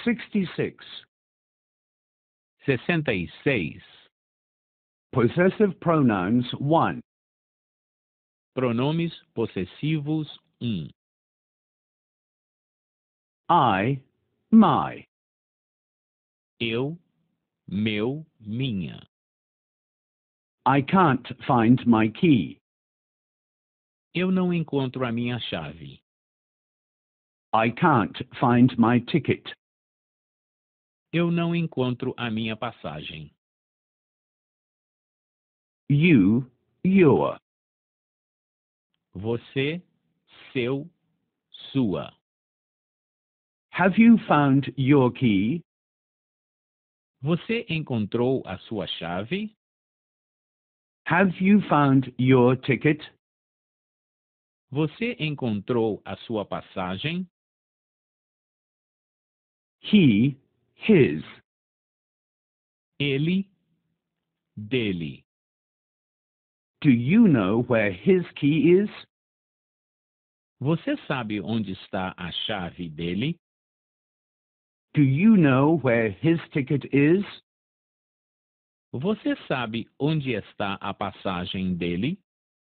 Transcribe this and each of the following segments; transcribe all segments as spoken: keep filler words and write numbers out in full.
sixty-six. sessenta e seis. Possessive pronouns one. Pronomes possessivos um. I, my. Eu, meu, minha. I can't find my key. Eu não encontro a minha chave. I can't find my ticket. Eu não encontro a minha passagem. You, your. Você, seu, sua. Have you found your key? Você encontrou a sua chave? Have you found your ticket? Você encontrou a sua passagem? He, his. Ele, dele. Do you know where his key is? Você sabe onde está a chave dele? Do you know where his ticket is? Você sabe onde está a passagem dele?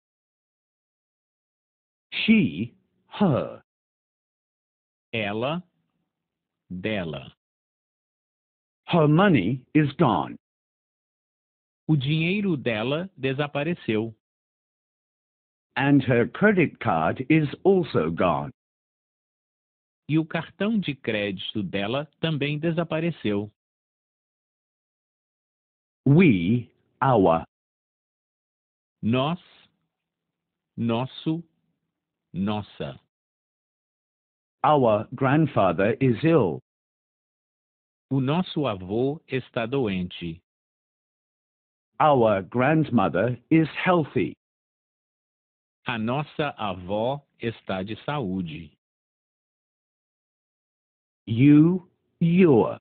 She, her. Ela, dela. Her money is gone. O dinheiro dela desapareceu. And her credit card is also gone. E o cartão de crédito dela também desapareceu. We, our. Nós, nosso, nossa. Our grandfather is ill. O nosso avô está doente. Our grandmother is healthy. A nossa avó está de saúde. You, your.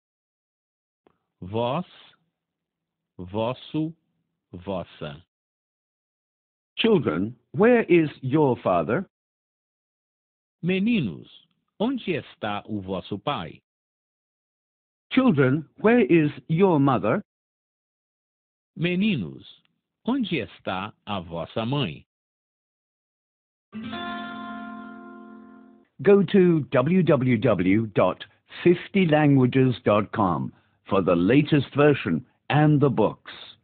Vós, vosso, vossa. Children, where is your father? Meninos, onde está o vosso pai? Children, where is your mother? Meninos, onde está a vossa mãe? Go to w w w dot fifty languages dot com for the latest version and the books.